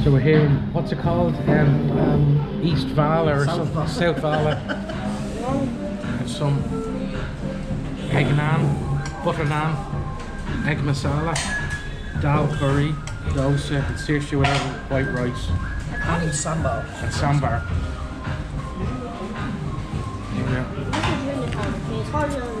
So we're here in, what's it called? East Vala or something? South Vala. And some egg naan, butter naan, egg masala, dal curry, dosa, and saoirse whatever, white rice. And sambar. And sambar. Yeah.